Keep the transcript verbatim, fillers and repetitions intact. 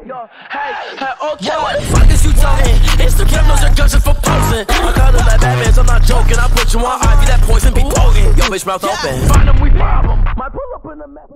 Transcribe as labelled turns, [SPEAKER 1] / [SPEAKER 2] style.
[SPEAKER 1] Hey, hey, okay. What the fuck is you talking? Instagram knows your guns just for posing. I got it like Batman, so I'm not joking. I put you on Ivy, that poison be potent. Yo, bitch, mouth open. Find them, we problem. My pull up in the map.